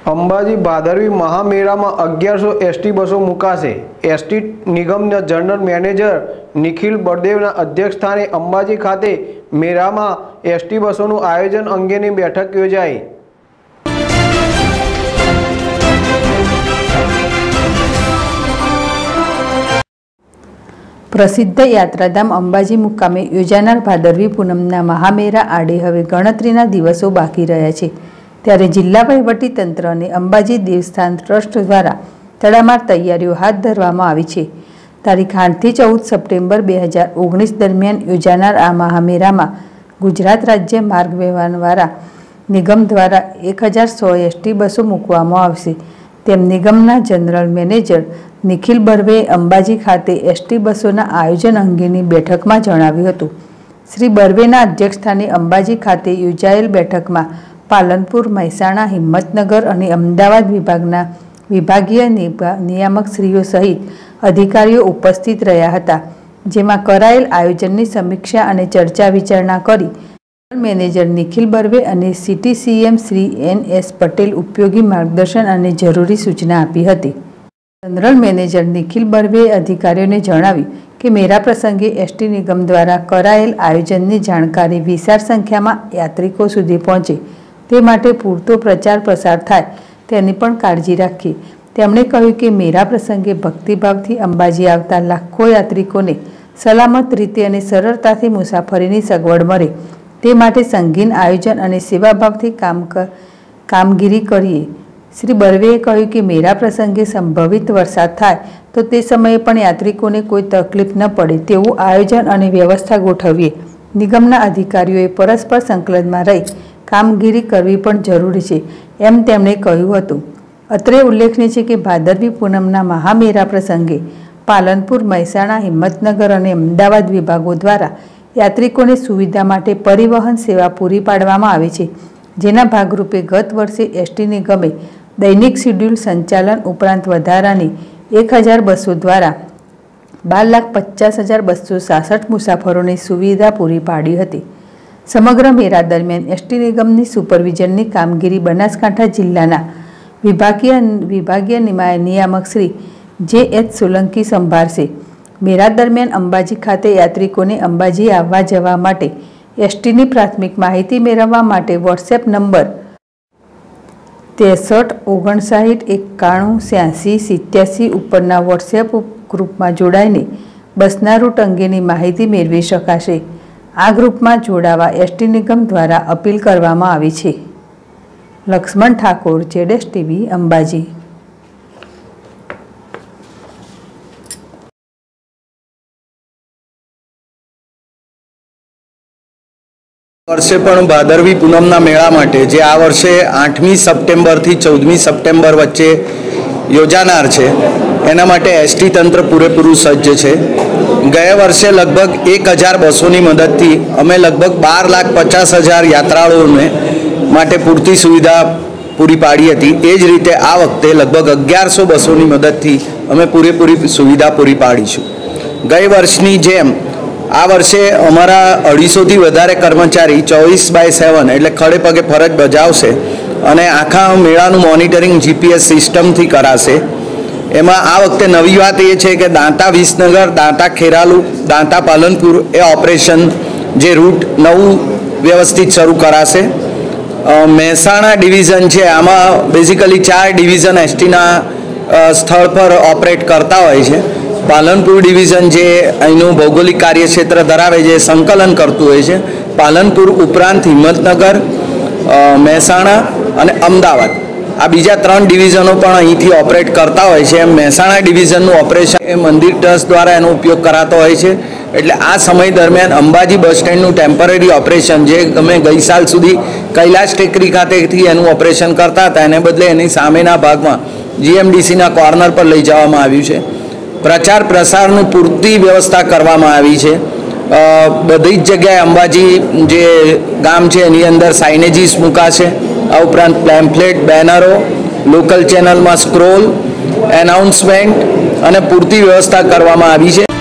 અંબાજી ભાદરવી મહામેળામાં 1100 એસટી બસો મુકાશે। એસટી નિગમના જનરલ મેનેજર નિખિલ બળદેવના અધ્યક્ષસ્થાને અંબાજી ખાતે મેળામાં એસટી બસોનું આયોજન અંગેની બેઠક યોજાઈ। प्रसिद्ध यात्राधाम अंबाजी मुकामे योजानार भादरवी पूनमना महामेळा आड़े हवे गणतरीना दिवसों बाकी रह्या छे। त्यारे जिल्ला वहीवटी तंत्र अने अंबाजी देवस्थान ट्रस्ट द्वारा तड़ामार तैयारीओ हाथ धरवामां आवी छे। तारीख 8 થી 14 सप्टेम्बर 2019 दरमियान योजानार आ महामेळामां गुजरात राज्य मार्ग व्यवहार निगम द्वारा 1100 एसटी बसों मूकवामां आवशे तेम निगमना जनरल मैनेजर निखिल बर्वे अंबाजी खाते एसटी बसों आयोजन अंगेनी बैठक में जणाव्युं हतुं। श्री बर्वेना अध्यक्षस्थाने अंबाजी खाते योजायेल बैठक में पालनपुर, महेसाणा, हिम्मतनगर और अमदावाद विभागना विभागीय नियामक श्रीओ सहित अधिकारीओ उपस्थित रह्या हता, जेमां करायेल आयोजननी समीक्षा और चर्चा विचारणा करी मैनेजर निखिल बर्वे और city CM Shri NS Patel उपयोगी मार्गदर्शन और जरूरी सूचना आपी हती। जनरल मैनेजर निखिल बर्वे अधिकारीओं ने जणाव्युं कि मेरा प्रसंगे एसटी निगम द्वारा करायेल आयोजननी जाणकारी विशाळ संख्यामां यात्रिको सुधी पहोंचे ते माटे पूरतो प्रचार प्रसार थाय तेनी पण काळजी राखी। तेमणे कह्युं कि मेरा प्रसंगे भक्तिभावथी अंबाजी आवता लाखों यात्रिकोने सलामत रीते अने सरळताथी मुसाफरीनी सगवड मळे ते माटे संगीन आयोजन और सेवाभावथी कामगीरी करीए। श्री बर्वेए कह्युं कि मेरा प्रसंगे संभवित वरसाद थाय तो ते समये पण यात्रिकोने कोई तकलीफ न पड़े तेवुं आयोजन और व्यवस्था गोठवीए। निगमना अधिकारीओए परस्पर संकलनमां रही कामगीरी करवी पण जरूरी छे एम तेमणे कह्युं हतुं। अत्रे उल्लेखनीय छे कि भादरवी पूनमना महामेळा प्रसंगे पालनपुर, महेसाणा, हिम्मतनगर और अमदावाद विभागों द्वारा यात्रिकोने सुविधा माटे परिवहन सेवा पूरी पाडवामां आवे छे, जेना भागरूपे गत वर्षे एसटी निगमे दैनिक शेड्यूल संचालन उपरांत वधारानी 1000 बसों द्वारा 12,50,266 मुसाफरोने सुविधा पूरी पाड़ी हती। समग्र मेळा दरमियान एसटी निगमनी सुपरविजननी कामगीरी बनासकांठा जिल्लाना विभागीय नियामक श्री JH सोलंकी संभाळशे। मेळा दरमियान अंबाजी खाते यात्रिकोने अंबाजी आववा जवा माटे एसटीनी प्राथमिक माहिती मेळववा माटे व्हाट्सएप नंबर 63 59 91 86 87 उपरना व्हाट्सएप ग्रुप में जोड़ाईने बसना रूट अंगेनी माहिती मेळवी शकाशे। आ ग्रुप में जोड़ावा एसटी निगम द्वारा अपील करवामां आवी छे। Lakshman Thakor, ZS TV, Ambaji. वर्षे पण भादरवी पूनमना मेळा माटे जे आ वर्षे 8મી सप्टेम्बर थी 14મી सप्टेम्बर वच्चे योजानार छे एना माटे एसटी तंत्र पूरेपूरुं सज्ज छे। गए वर्षे लगभग 1000 बसोनी मददथी अमे लगभग 12,50,000 यात्राळुओने माटे पूरती सुविधा पूरी पाड़ी हती। ए ज रीते आ वखते लगभग 1100 बसोनी मददथी अमे पूरेपूरी सुविधा पूरी पाड़ीशुं। गई वर्षनी जेम आ वर्षे अमरा 250 थी वधारे कर्मचारी 24/7 एटले खड़े पगे फरज बजावशे अने आखा मेळानुं मॉनिटरिंग GPS सिस्टम थी कराशे। एमां आ वखते नवी वात ए छे के दांता विसनगर, दांता खेरालू, दांता पालनपुर ए ऑपरेशन जे रूट नवुं व्यवस्थित शरू कराशे। महेसाणा डिविजन है आमा बेसिकली 4 डिविजन एसटीना स्थल पर ऑपरेट करता होय छे। पालनपुर डिविजन जे अहींनुं भौगोलिक कार्यक्षेत्र धरावे जे संकलन करतुं होय छे। पालनपुर उपरांत हिम्मतनगर, महेसाणा अने अमदावाद आ बीजा 3 डिविजनों पण अहींथी ऑपरेट करता होय छे। महेसाणा डिविजननुं ऑपरेशन ए मंदिर ट्रस्ट द्वारा एनो उपयोग करातो होय छे। एटले आ समय दरमियान अंबाजी बस स्टेन्डनुं टेम्पररी ऑपरेशन जे अमे गई साल सुधी कैलाश टेकरी खातेथी एनुं ऑपरेशन करता हता एने बदले एनी सामेना भागमां GMDC ना कॉर्नर पर लई जवामां आव्युं छे। प्रचार प्रसारनुं पूरती व्यवस्था करवामां आवी छे। बधी ज जग्याए अंबाजी जे गाम छे एनी अंदर साइनेजीस मुकाशे। आ उपरांत पेम्फलेट, बेनरो, लोकल चेनल में स्क्रोल, एनाउंसमेंट अने पूरती व्यवस्था करवामां आवी छे।